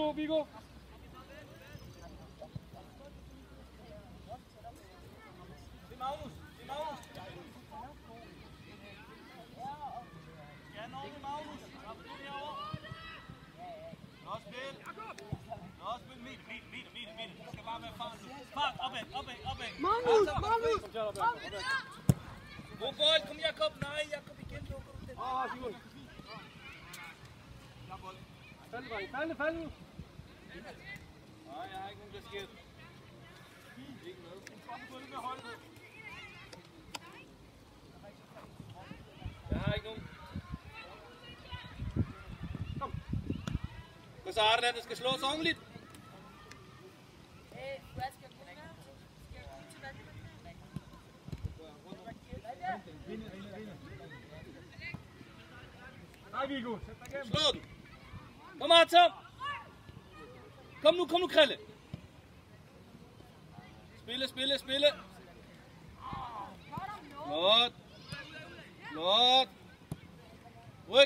Viggo. Det er Magnus. Ja, nå, det er Magnus. Kom du derovre. Nå, spil. Meter. Du skal bare være fart. Fart, opad. Magnus! God bold, kom Jakob. Nej, Jakob igen. Viggo. Fald. Nej, jeg har ikke nogen kasket. Ikke med. Jeg har ikke nogen. Kom. Så Arland, det skal slås ordentligt. Nej, Viggo. Sæt dig igennem. Slå den. Kom Artem. Kom nu, Krille. Spille. Flot. Ryk.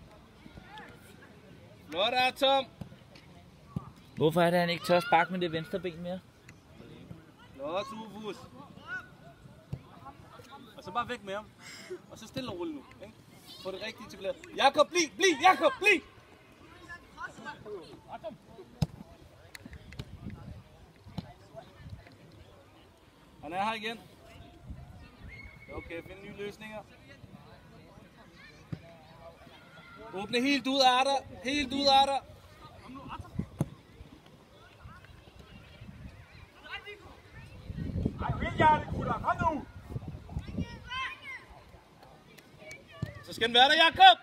Flot, Artem. Hvorfor er det, han ikke tør sparke med det venstre ben mere? Flot, Ufus. Og så bare væk med ham. Og så stille og roligt nu. Ikke? Få det rigtige til glæde. Jakob, bliv! Jakob, bliv! Han er her igen. Okay, find nye løsninger. Åbne helt ud af dig. Ej, helt hjertet, gutter. Kom nu! Så skal den være der, Jakob!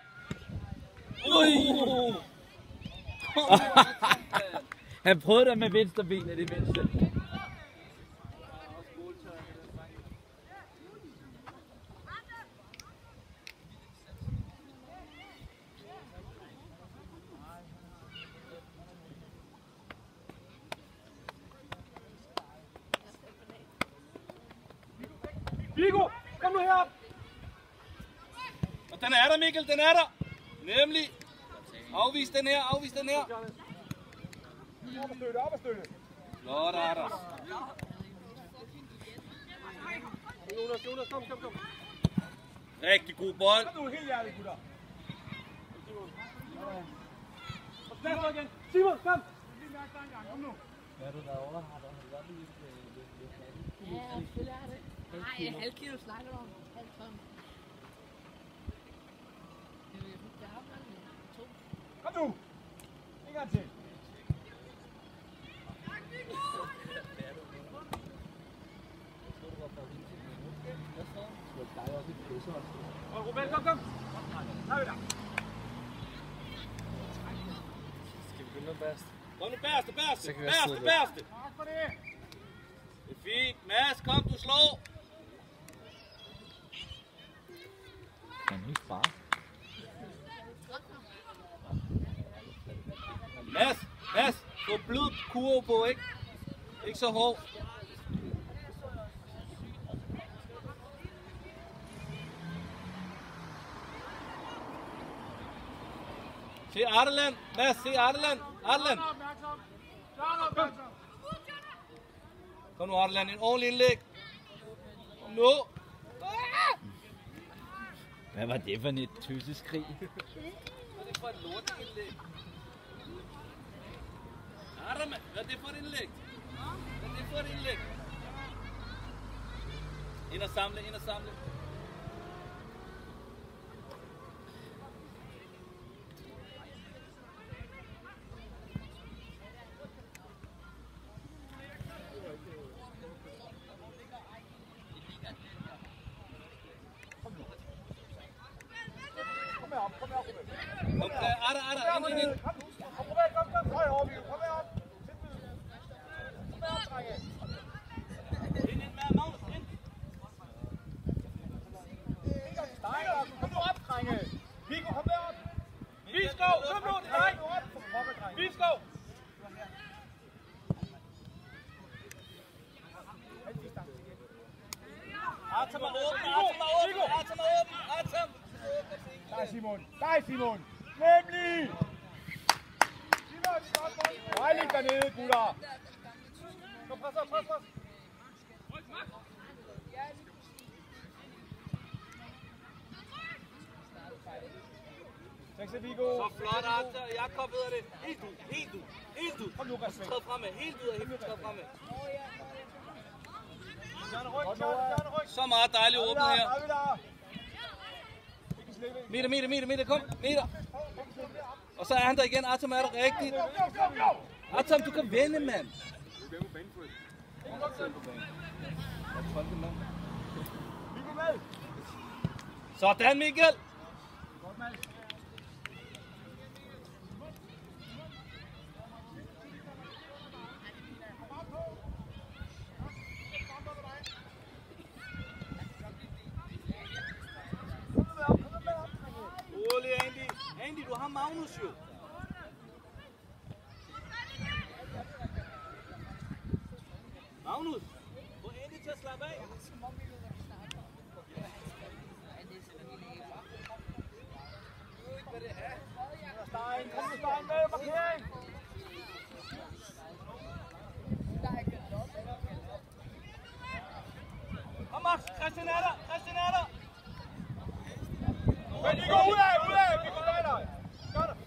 Han prøvede det med venstre ben i det mindste. Viggo, kom nu herop! Og den er der, Mikkel, den er der! Nemlig! Afvis den her! Op og støtte. Flot, Anders. Jonas, kom. Rigtig god bold. Kom nu, helt hjertet, gutter. Og plads igen. Simon, kom! Kom nu. Hvad er du derovre? Har du været lige Ja, selvfølgelig er det. Nej, halv kilo snakker du om. Halv ton. Kom nu! En gang til. Og Ruben, kom! Der er vi der. Skal vi begynde at baste? Kom nu, bærste! Tak for det. Det er fint. Mads, kom, du slår. Kan han ikke spare? Mads, få blød kurve på, ikke? Ikke så hård. Se Arland, Mads, se Arland. Kom nu, Arland, en ordentlig indlæg. Kom nu. Hvad var det for et tøseskrig? Hvad er det for et lorteindlæg? Arland, hvad er det for et indlæg? Ind og samle. Kom herop, Ruben. Kom, ind. Kom, Ruben, høj over, Viggo. Kom herop. Kom herop, drenge. Ind med Magnus, ind. Kom nu op, drenge. Viggo, kom derop. Viskov, kom nu, det er dig. Viskov. Artem er åben. Der er Simon. Nemlig. Simon. Dejligt dernede, gutter. Kom, pres. Så flot, Arthur. Jakob hedder det. Helt ud. Kom nu, Rasmus. Træd fremad. Helt ud af himlen. Træd fremad. Så meget dejligt åbnet her. Meter. Kom. Meter. Og så er han der igen. Arthur, er det rigtigt? Arthur, du kan vende, mand. Sådan, Mikkel. Rolig, Andy. Andy, du har Magnus jo. Magnus, få Andy til at slappe af. Stein med, markering! Kom, Max. Christian er der. Men vi går ud af! Vi går bag dig! Gør det!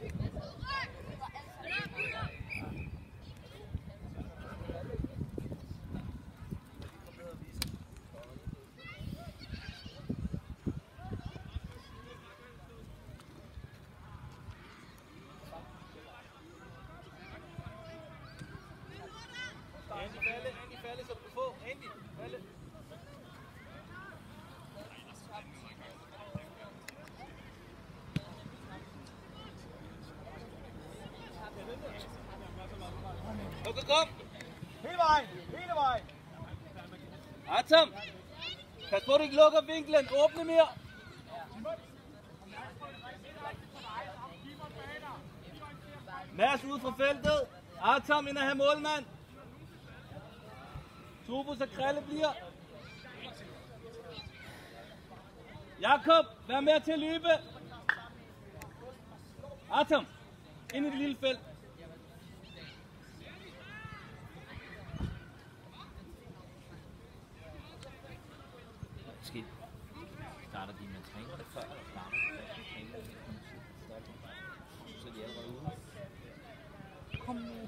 Andy falde, så du kan få. Andy, falde. Okay, kom. Hele vejen! Artem, pas på, du ikke lukker vinklen. Åbne mere. Mads ud fra feltet. Artem ind at have målmand. Tubus og Krille bliver. Jakob, vær med til at løbe. Artem, ind i det lille felt. Skidt. Starter de med trænerne før, eller starter de med så de er allerede ude. Kom nu.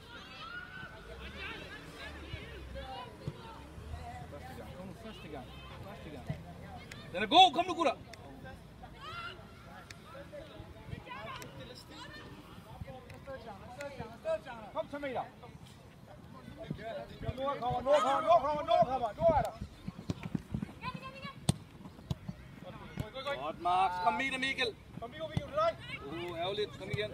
Første gang. Den er god, kom nu, gutter. Kom til meter! Nu er der! Godt, Max. Kom med det, Mikkel. Kom, Viggo, til dig! Ærgerligt. Kom igen.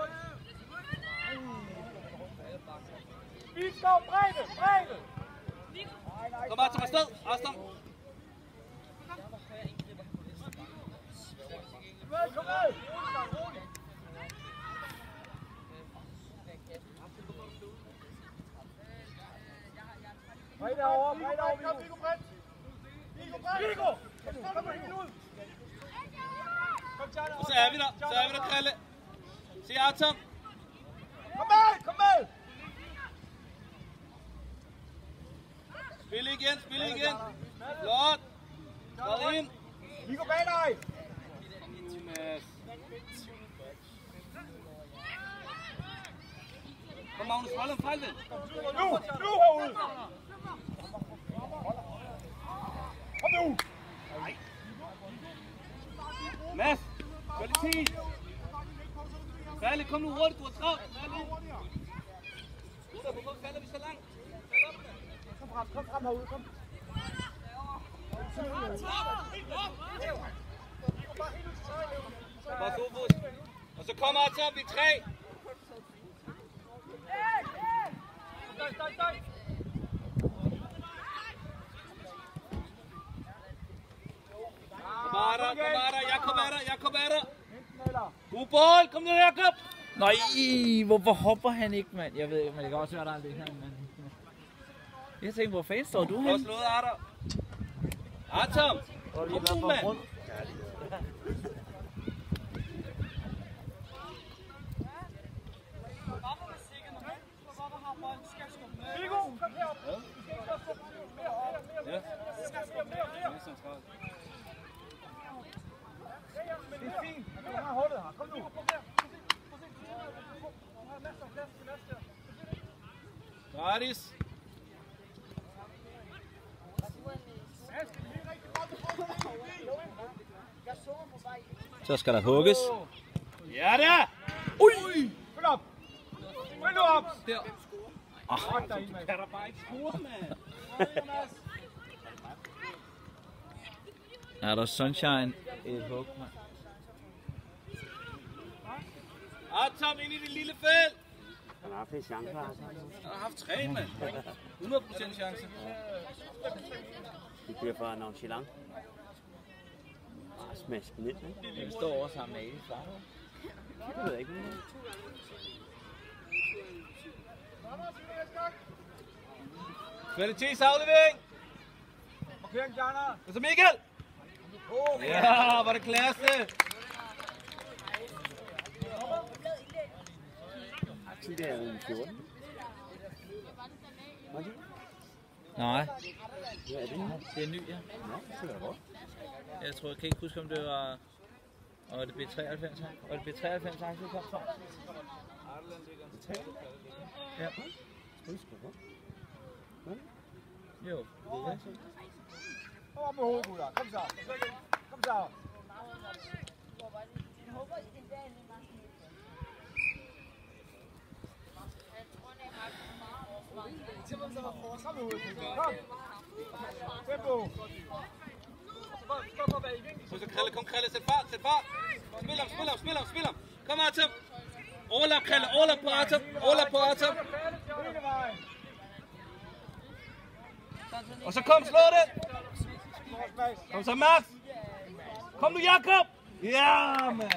Vildskov, bredde! Kom bare til mig sted. Aston. Kom med! Bred derovre, Viggo! Viggo! Kom med helt ud! Og så er vi der, Krille. Se Artem. Kom med! Spil igen. Flot. Træd ind. Viggo bag dig! Kom nu, Mads. Kom, Magnus, hold en fejl, vel? Nu herude! Kom nu! Mads, kvalitet. Færdig, kom nu hurtigt, du har travlt. Færdig. Gutter, hvorfor falder vi så langt? Kom frem herude, kom. Bare Sofus. Og så kommer Arthur, vi 3. Jakob er der. God bold, kom nu Jakob. Nej, hvorfor hopper han ikke, mand? Jeg ved ikke, men det kan også være, der er det her, mand. Jeg tænker, hvor fanden står du Du hen? har slået Arthur. Kom nu, mand. Viggo, kom herop. Vi skal ikke stå mere. Mere centralt. Det er fint. Du har hullet her. Kom nu. Gratis. Så skal der hugges. Ja da! Ui! Følg op. Følg nu op. Der. Hold dig ind, mand. Kan der bare ikke score, mand? Er der sunshine? Et hug, mand. Tom ind i det lille felt. Han har haft en chance, altså. Han har haft 3, mand. 100% chance. Det bliver for nonchalant. Smask den ind, ikke? Den står også sammen med Alis, var Det ved jeg ikke. Kvalitetsaflevering. Markering, Bjarne. Og så Michael. Ja, var det klasse. Det er en 14. Nej, Hvad er det? det er ny, ja. Nå, det er godt. Jeg tror, jeg kan ikke huske, om det var... Og det blev 93, og det blev 93 aktier kom fra. Ja. Jo. Kom op med hovedet, gutter. Kom så. Kom så. Kom med hovedet. Kom. Tempo. Så Krille, kom Krille, sæt fart, sæt fart. Spil ham. Kom Artem. Overlap Krille, overlap på Artem. Hele vejen. Og så kom, slå den. Kom så Max. Kom nu Jakob. Ja, mand.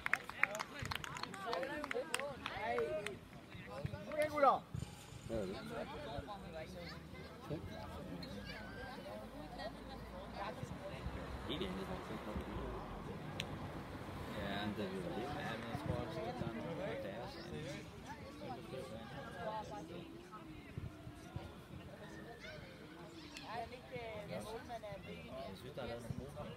Okay, gutter. Ja, men jeg tror også, at der er nogle af deres. Jeg synes, der er lavet nogle gode kampe.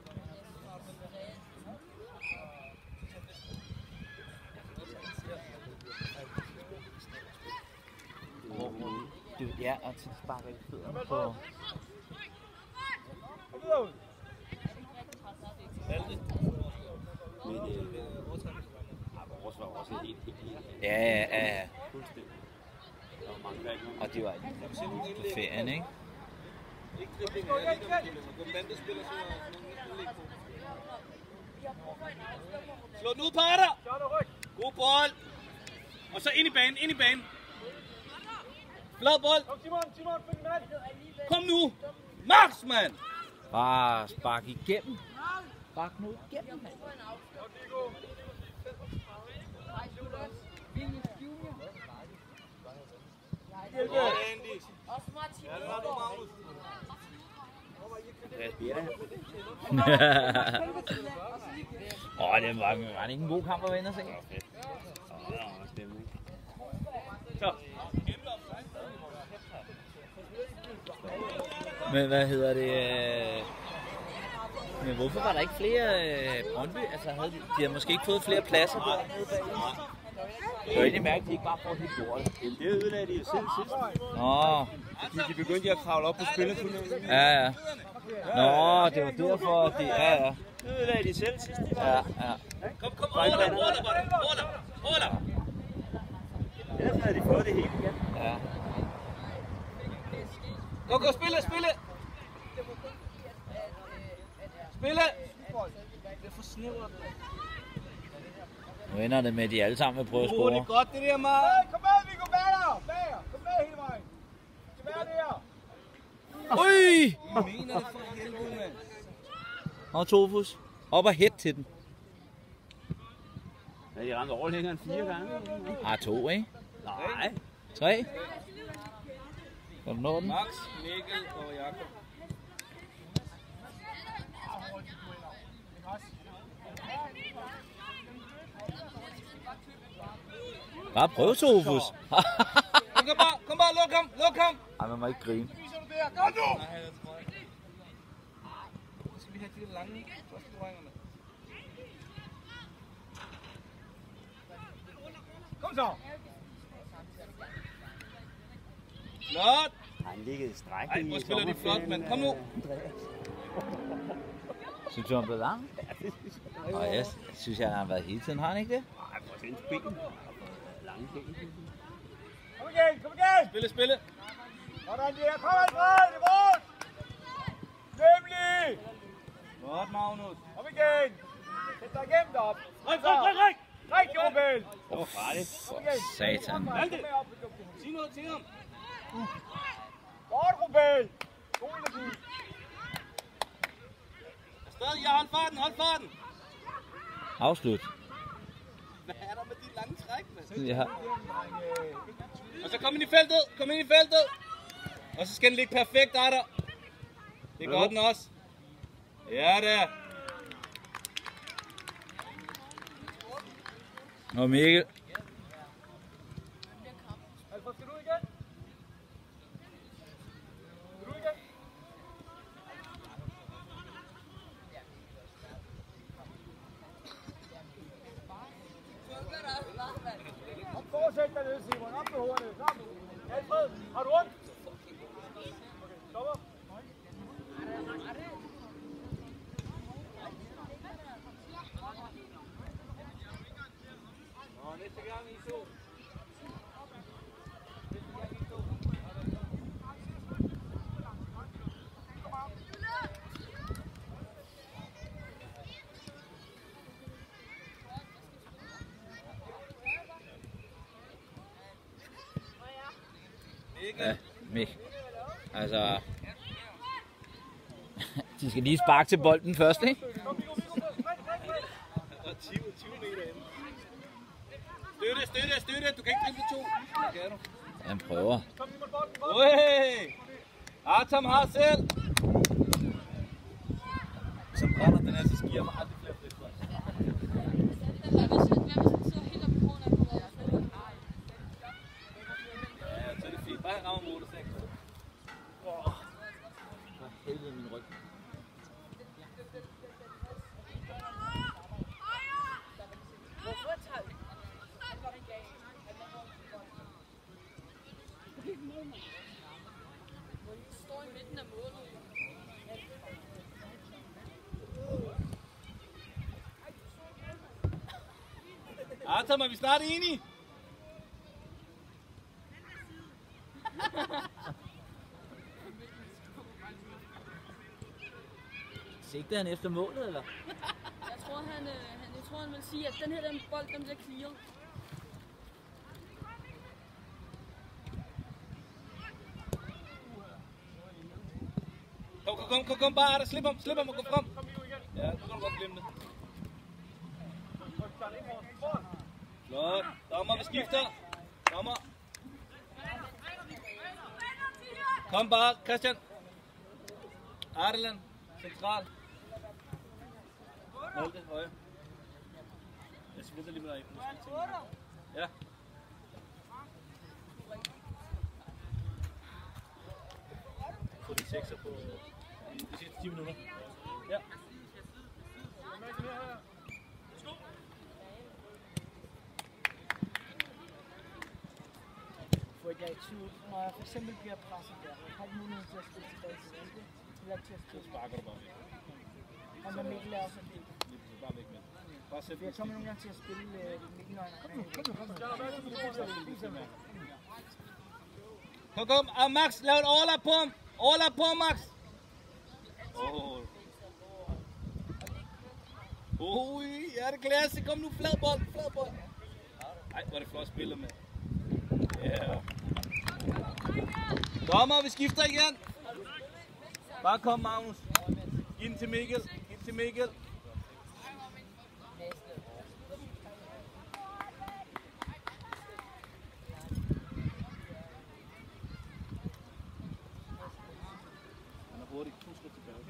Ja, og til sparker i fødderne på... Kom videre ud. Vores var også helt. Ja. Fuldstændig. Der var mange der ikke. Og det var på ferien, ikke? Ikke dribling, jeg er lige om så gå bandespiller, så slå den ud på dig. God bold. Og så ind i banen. Flad bold. Kom Simon, find en mand. Kom nu. Max, mand. Bare spark igennem. Spark nu igennem, mand. Det var ikke en god kamp at vinde og se. Men hvad hedder det? Men hvorfor var der ikke flere Brøndby? Altså de havde måske ikke fået flere pladser der. Det var egentlig mærkeligt, at de ikke bare får helt lortet. Det ødelagde de jo selv sidst. Nå. Fordi de begyndte at kravle op på spillertunnelen. Ja. Nå, det var derfor, at de... Ja. Det ødelagde de selv sidst. Ja. Kom, Orla. Ellers havde de fået det helt igen. Ja. Gå, spille. Det er for snævert. Nu ender det med, at de alle sammen vil prøve at Det score. er godt, det der, Mark. Hey, kom med, Viggo, bager. Kom med hele vejen. Skal være der. Ui! Jeg mener det for helvede, mand. Og Tofus. Op og hæt til den. Ja, de ramte over længere end 4 gange. 2, ikke? Nej. 3. Kan du nå den? Max, Mikkel og Jakob. Bare prøv, Tofus. Kom Kom bare, luk ham, luk ham. Ej, man må ikke grine. Viser du der? Kom nu! Nej, jeg tror ikke. Så skal vi have de der lange første drengerne. Kom så! Flot. Han ligger i stræk. Ej, hvor spiller de flot, mand. Kom nu. Synes du, han blev lang? Og jeg synes, han har været hele tiden, har han ikke det? Nej, prøv at se hans ben. Lange ben. Kom igen, kom igen! Spille, spille. Sådan der, kom Alfred, det er vores! Nemlig! Godt, Magnus. Kom igen! Sæt dig igennem op! Rik! Rigtig, Opel! Hvor farligt. Kom igen! Satan. Malte. Sig noget til ham. Godt, Opel! God energi! Stadig, jeg hold farten, hold farten. Afslut. Hvad er der med de lange træk, mand? Ja. Og så kom ind i feltet, kom ind i feltet. Og så skal den ligge perfekt der. Det gør den også. Ja, det. Og Mikkel. Alfred, skal du igen? Skal du igen? Kom, fortsæt dernede, Simon. Op med hovederne. Kom. Alfred, har du ondt? Okay, stopper. Og næste gang I så. Ja, Mikkel. Altså... De skal lige sparke til bolden først, ikke? Og 20 meter inde. Støtte. Du kan ikke drible to. Det kan du. Han prøver. Ui! Artem har selv. Som brænder den her, så skier mig aldrig flere frispark. Ja, så er det fint. Bare han rammer målet, så ikke. For helvede min ryg. Står i midten af målet. Artem, er vi snart enige? Sigter han efter målet, eller? Jeg tror, han vil sige, at den her bold, den bliver clearet. Kom bare, Arda. Slip ham og gå frem. Ja, nu kan du godt glemme det. Flot. Dommer, vi skifter. Dommer. Kom bare, Christian. Ardeland, central. Malte, højre. Jeg skal lige med dig. Ja. Så de 6'er på de sidste 10 minutter. Ja. For jeg er i tvivl, når jeg for eksempel bliver presset der, har ikke mulighed til at spille tilbage til det, eller til at spille. Sparker du bare væk. Og når Mikkel er også en del. Bare væk med. Bare sæt For jeg kommer nogle gange til at spille Mikkel, når han Kom. Max, lav et overlap på ham. Overlap på ham, Max. Ja, det er klasse. Kom nu, flad bold. Ej, hvor er det flot spillet med. Ja. Dommer, vi skifter igen. Bare kom, Magnus. Giv den til Mikkel. Han er hurtigt. Du skal tilbage.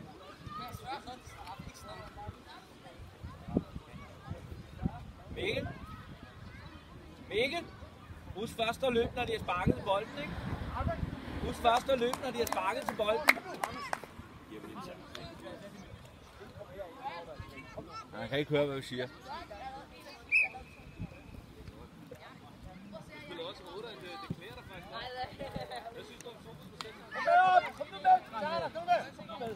Mikkel. Husk først at løbe, når de har sparket bolden, ikke? Husk først at løbe, når de har sparket til bolden. Han kan ikke høre, hvad vi siger. Kom nu med! Kom med!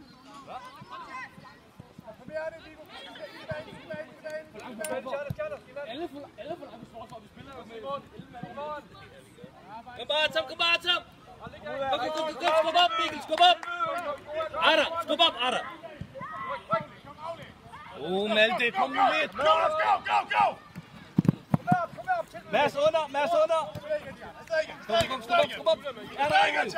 Kom her, det er Viggo. Alle får lagt forsvar for, at vi spiller med 11 mand. Kom bare, Tom! Okay, skub op, Mikkel, skub op! Ada, skub op, Ada! Malte, kom nu lidt! Go! Kom op! Mads under! Skub op! Er der ikke?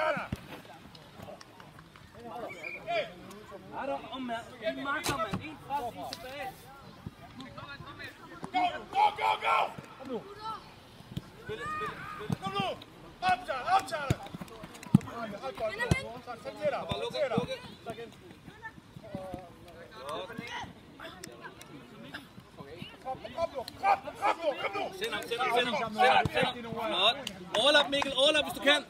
Er der om en marker, mand? En frem, en tilbage. Go! Kom nu! Op, Charlie! Hold bolden. Så til dig. Bare lukke. Kom nu! Send ham. Overlap, Mikkel, hvis du kan.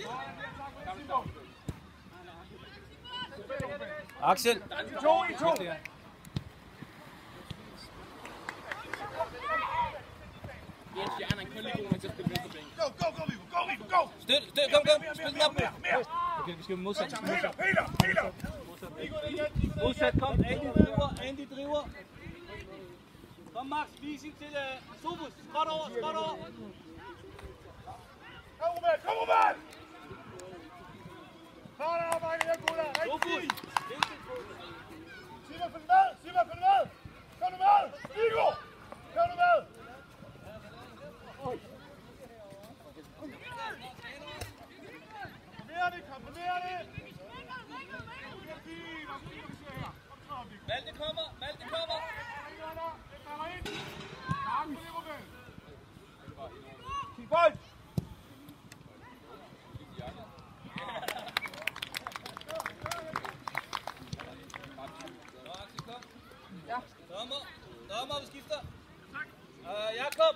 Axel. I to. Jens Jern, han kun lige god til at spille venstre ben. Go! Støt, kom. Spil den op. Okay, vi skal modsat. Peter! Modsat, kom. Andy driver. Kom, Max, vis ind til Sofus. Skråt over. Kom, Roman! Klar arbejde her, gutter. Rigtig. Simon, følg med! Kom nu med! Viggo! Kom nu med! Kombinér det! Malte kommer! Kig bold! Dommer, vi skifter. Jakob.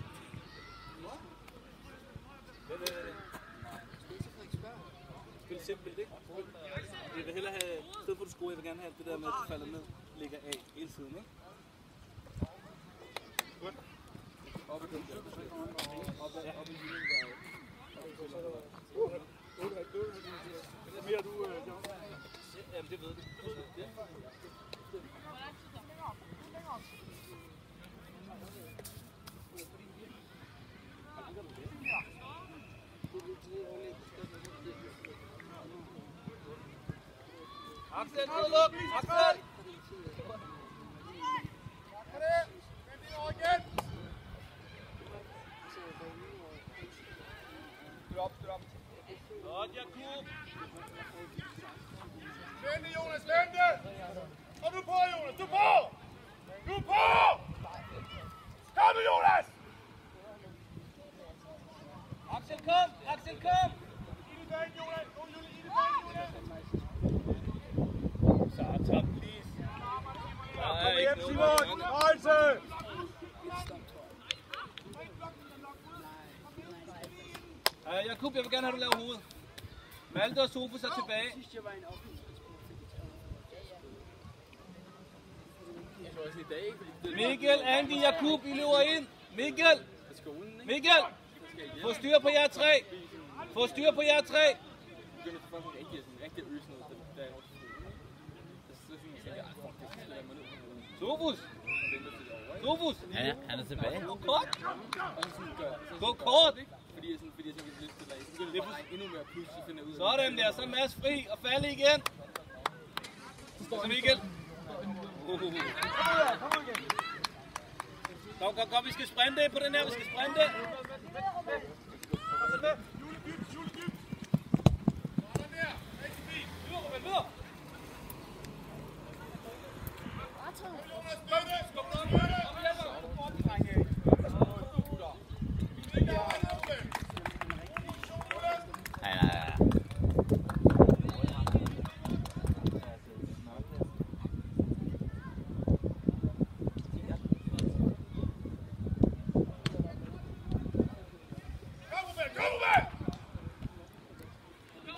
Spil simpelt, ikke? Jeg vil hellere have, i stedet for at du scorer, jeg vil gerne have det der med, at du falder ned, ligger af hele tiden, ikke? Godt. Op i den. Op i hylden. Mere du, Jamen, det ved du. Axel, udluk! Axel! Stop. Godt, Jakub! Vente, Jonas, vente! Og nu på, Jonas, du på! Kom nu, Jonas! Axel, kom! I det banen, Jonas! Så, top, please. Kom hjem, Simon! Højse! Jakub, jeg vil gerne have, du laver hovedet. Malte og Sofus er tilbage. Mikkel, Andy, Jakub, I løber ind. Mikkel! Få styr på jer tre. Sofus! Ja, han er tilbage. Gå kort! Fordi jeg kan lyst til at så det er endnu mere plus, så finder jeg ud af. Sådan der, så Mads fri og falde igen. Så Mikkel. Kom, vi skal sprinte på den her,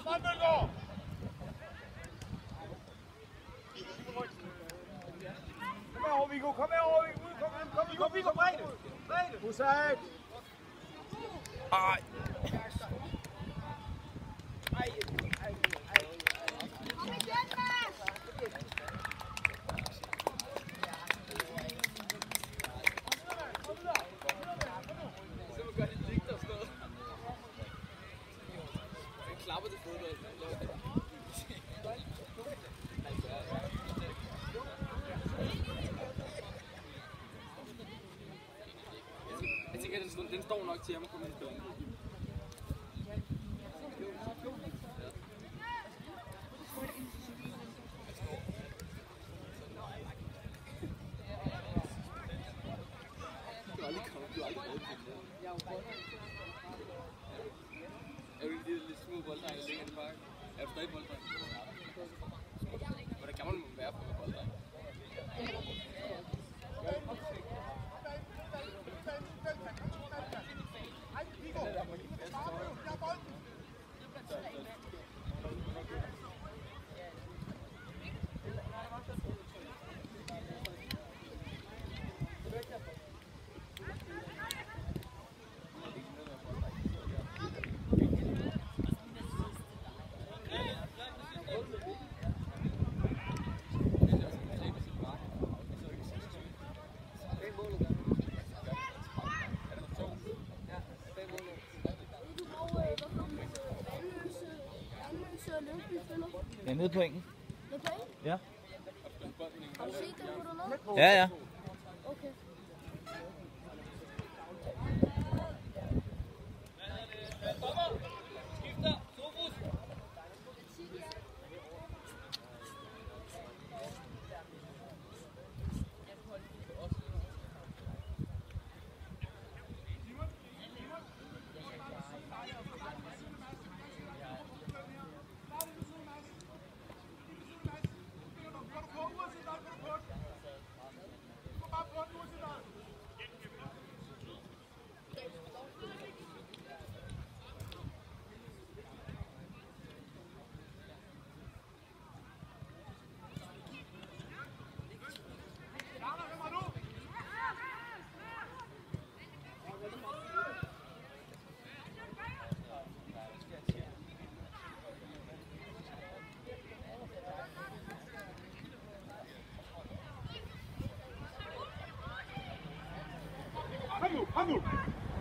herover, Viggo. Kom herover, Viggo. Kom, Viggo. Bredde. Husat. Ej. Jeg tænker, den står nok til at komme ind i døren. Er du de lidt små bolddrenge, der ligger i parken? Er du stadig bolddreng? Hvordan kan man være på bolddreng? Jeg er nede på engen. Nede på engen? Ja. Har du set det, hvor du er nede? Ja, ja. Okay. Kom nu!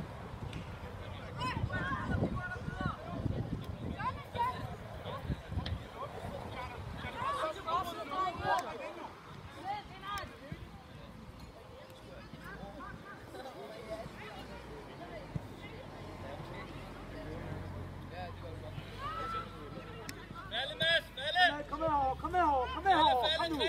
Kom herover!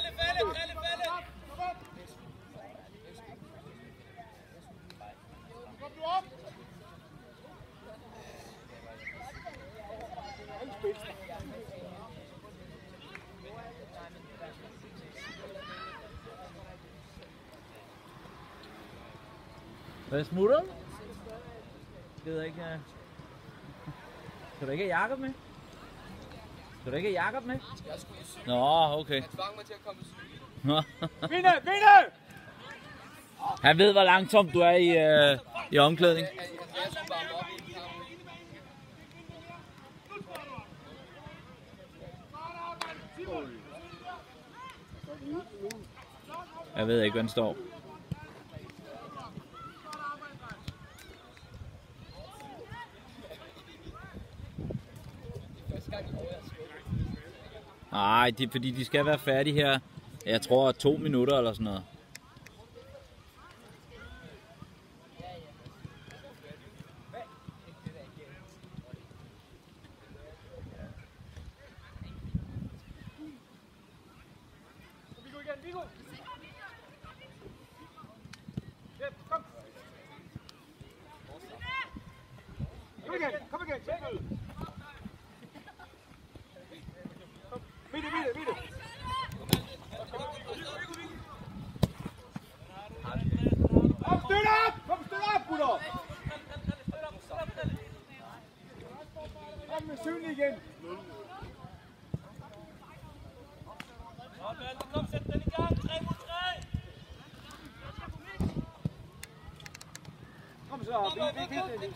Hvad smutter? Det ved jeg ikke. Skal du ikke have Jakob med? Skal du ikke have Jakob med? Nå, okay. Han tvang mig til at komme til Vinde! Vinde! Han ved, hvor langsomt du er i omklædning. Jeg skulle bare op i Jeg ved ikke, hvor den står. Nej, det er fordi, de skal være færdige her. Jeg tror 2 minutter eller sådan noget. Kom igen! Midte! Kom, støt op, gutter! Kom med synlig igen! Kom, sæt den i gang. 3 mod 3. Kom så, vi kan det lige.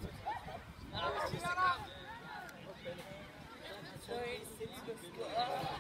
Så